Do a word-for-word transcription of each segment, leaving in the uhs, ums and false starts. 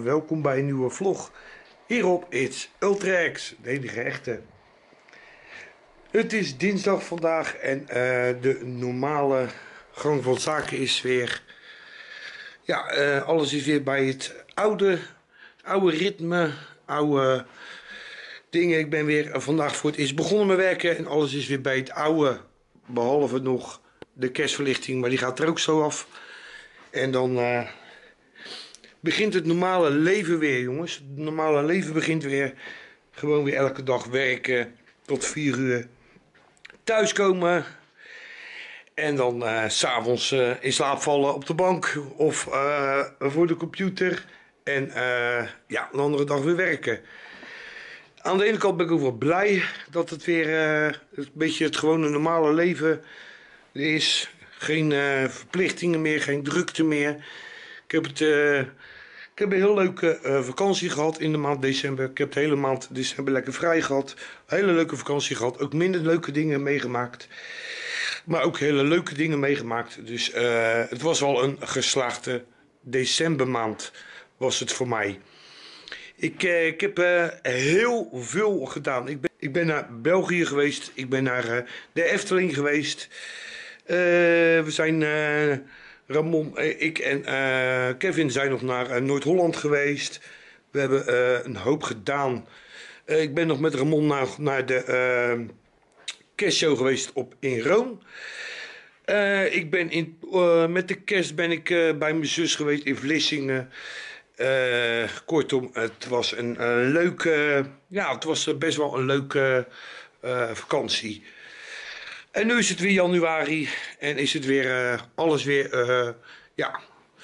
welkom bij een nieuwe vlog hier op It's Ultrax, de enige echte. Het is dinsdag vandaag en uh, de normale gang van zaken is weer, ja, uh, alles is weer bij het oude, oude ritme, oude dingen. Ik ben weer vandaag voor het eerst begonnen met werken en alles is weer bij het oude, behalve nog de kerstverlichting, maar die gaat er ook zo af. En dan uh, begint het normale leven weer, jongens. Het normale leven begint weer. Gewoon weer elke dag werken tot vier uur. Thuiskomen. En dan uh, 's avonds uh, in slaap vallen op de bank of uh, voor de computer. En uh, ja, een andere dag weer werken. Aan de ene kant ben ik ook wel blij dat het weer uh, een beetje het gewone normale leven is. Geen uh, verplichtingen meer, geen drukte meer. Ik heb, het, uh, ik heb een heel leuke uh, vakantie gehad in de maand december. Ik heb de hele maand december lekker vrij gehad. Een hele leuke vakantie gehad. Ook minder leuke dingen meegemaakt. Maar ook hele leuke dingen meegemaakt. Dus uh, het was wel een geslaagde decembermaand was het voor mij. Ik, uh, ik heb uh, heel veel gedaan. Ik ben, ik ben naar België geweest. Ik ben naar uh, de Efteling geweest. Uh, we zijn, uh, Ramon, uh, ik en uh, Kevin zijn nog naar uh, Noord-Holland geweest. We hebben uh, een hoop gedaan. Uh, ik ben nog met Ramon naar, naar de uh, kerstshow geweest op in Rome. Uh, ik ben in, uh, met de kerst ben ik uh, bij mijn zus geweest in Vlissingen. Uh, kortom, het was een, een leuke, ja, het was best wel een leuke uh, vakantie. En nu is het weer januari en is het weer uh, alles weer, uh, ja,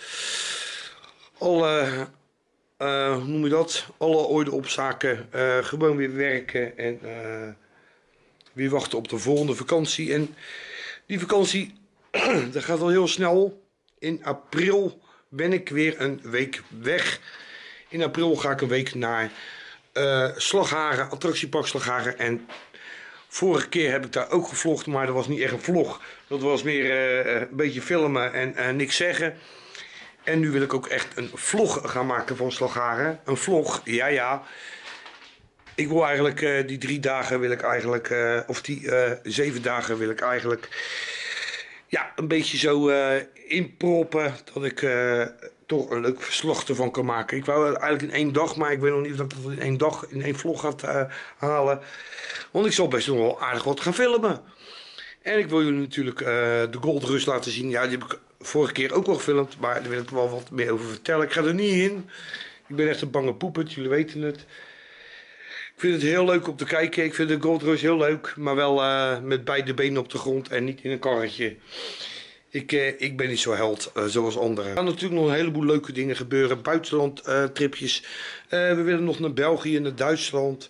alle, uh, hoe noem je dat, alle orde op zaken, uh, gewoon weer werken en uh, weer wachten op de volgende vakantie. En die vakantie, dat gaat al heel snel. In april ben ik weer een week weg. In april ga ik een week naar uh, Slagharen, attractiepark Slagharen. En vorige keer heb ik daar ook gevlogd, maar dat was niet echt een vlog. Dat was meer uh, een beetje filmen en uh, niks zeggen. En nu wil ik ook echt een vlog gaan maken van Slagharen. Een vlog, ja ja. Ik wil eigenlijk uh, die drie dagen wil ik eigenlijk, uh, of die uh, zeven dagen wil ik eigenlijk, ja, een beetje zo uh, inproppen dat ik uh, toch een leuk verslag ervan kan maken. Ik wou eigenlijk in één dag, maar ik weet nog niet of ik dat in één dag, in één vlog ga uh, halen. Want ik zal best nog wel aardig wat gaan filmen. En ik wil jullie natuurlijk uh, de Gold Rush laten zien. Ja, die heb ik vorige keer ook al gefilmd, maar daar wil ik wel wat meer over vertellen. Ik ga er niet in. Ik ben echt een bange poepert, jullie weten het. Ik vind het heel leuk om te kijken. Ik vind de Gold Rush heel leuk, maar wel uh, met beide benen op de grond en niet in een karretje. Ik, uh, ik ben niet zo held uh, zoals anderen. Er gaan natuurlijk nog een heleboel leuke dingen gebeuren. Buitenland uh, tripjes. Uh, we willen nog naar België, naar Duitsland.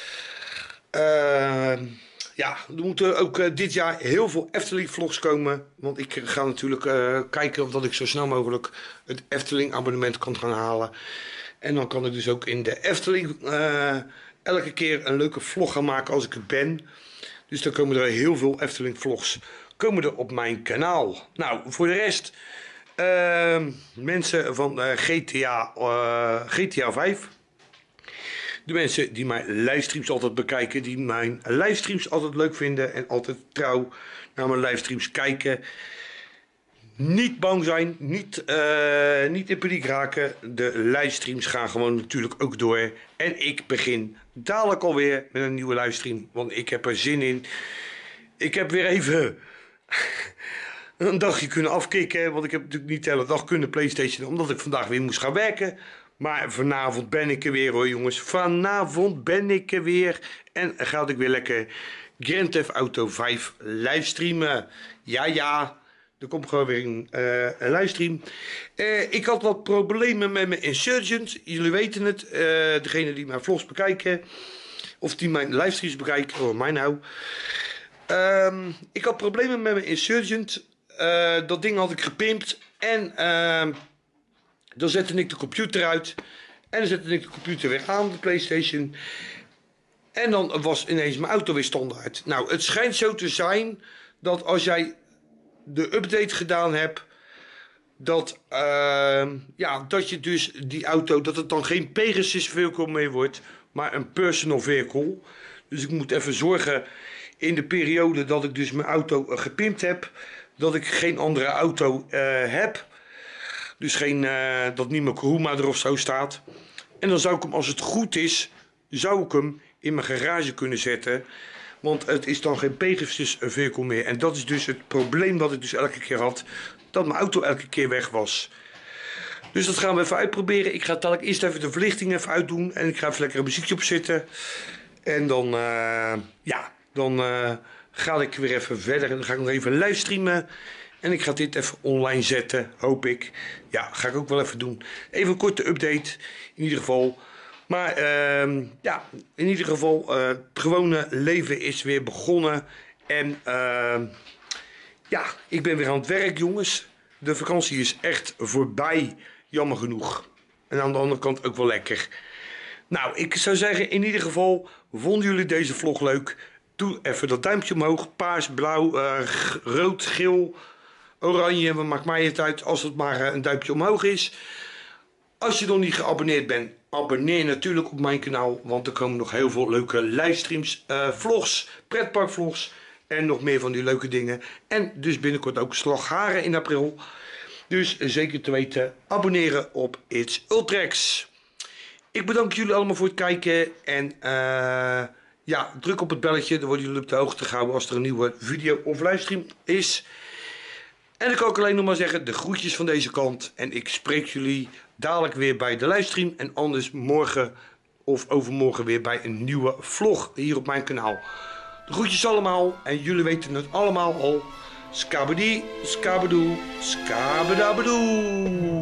Uh, ja, er moeten ook uh, dit jaar heel veel Efteling vlogs komen. Want ik ga natuurlijk uh, kijken of dat ik zo snel mogelijk het Efteling abonnement kan gaan halen. En dan kan ik dus ook in de Efteling uh, elke keer een leuke vlog gaan maken als ik er ben. Dus dan komen er heel veel Efteling vlogs komen er op mijn kanaal. Nou, voor de rest, uh, mensen van uh, G T A, uh, G T A vijf. De mensen die mijn livestreams altijd bekijken, die mijn livestreams altijd leuk vinden en altijd trouw naar mijn livestreams kijken. Niet bang zijn, niet, uh, niet in paniek raken. De livestreams gaan gewoon natuurlijk ook door. En ik begin dadelijk alweer met een nieuwe livestream, want ik heb er zin in. Ik heb weer even een dagje kunnen afkicken, want ik heb natuurlijk niet de hele dag kunnen PlayStation, omdat ik vandaag weer moest gaan werken. Maar vanavond ben ik er weer hoor jongens. Vanavond ben ik er weer. En ga ik weer lekker Grand Theft Auto vijf livestreamen. Ja ja, er komt gewoon weer een, uh, een livestream. Uh, ik had wat problemen met mijn Insurgent. Jullie weten het. Uh, degene die mijn vlogs bekijken. Of die mijn livestreams bekijken. Oh, mij nou. Um, ik had problemen met mijn Insurgent. Uh, dat ding had ik gepimpt. En uh, dan zette ik de computer uit. En dan zette ik de computer weer aan, de PlayStation. En dan was ineens mijn auto weer standaard. Nou, het schijnt zo te zijn dat als jij de update gedaan hebt, dat, uh, ja, dat je dus die auto, dat het dan geen Pegasus vehicle meer wordt, maar een personal vehicle. Dus ik moet even zorgen in de periode dat ik dus mijn auto uh, gepimpt heb, dat ik geen andere auto uh, heb. Dus geen, uh, dat niet mijn Kuruma er of zo staat. En dan zou ik hem, als het goed is, zou ik hem in mijn garage kunnen zetten. Want het is dan geen Pegasus vehicle meer. En dat is dus het probleem wat ik dus elke keer had. Dat mijn auto elke keer weg was. Dus dat gaan we even uitproberen. Ik ga dadelijk eerst even de verlichting even uitdoen. En ik ga even lekker een muziekje opzetten. En dan, uh, ja, dan uh, ga ik weer even verder. En dan ga ik nog even livestreamen. En ik ga dit even online zetten, hoop ik. Ja, ga ik ook wel even doen. Even een korte update, in ieder geval. Maar uh, ja, in ieder geval, uh, het gewone leven is weer begonnen. En uh, ja, ik ben weer aan het werk, jongens. De vakantie is echt voorbij, jammer genoeg. En aan de andere kant ook wel lekker. Nou, ik zou zeggen, in ieder geval, vonden jullie deze vlog leuk? Doe even dat duimpje omhoog. Paars, blauw, uh, rood, geel, oranje. Wat maakt mij het uit als het maar een duimpje omhoog is. Als je nog niet geabonneerd bent, abonneer natuurlijk op mijn kanaal. Want er komen nog heel veel leuke livestreams, uh, vlogs, pretparkvlogs. En nog meer van die leuke dingen. En dus binnenkort ook slagharen in april. Dus zeker te weten, abonneren op It's Ultrex. Ik bedank jullie allemaal voor het kijken. En uh, ja, druk op het belletje. Dan worden jullie op de hoogte gehouden als er een nieuwe video of livestream is. En dan kan ik alleen nog maar zeggen, de groetjes van deze kant. En ik spreek jullie dadelijk weer bij de livestream. En anders morgen of overmorgen weer bij een nieuwe vlog hier op mijn kanaal. De groetjes allemaal. En jullie weten het allemaal al. Skabedi, skabedoe, skabedabedoe.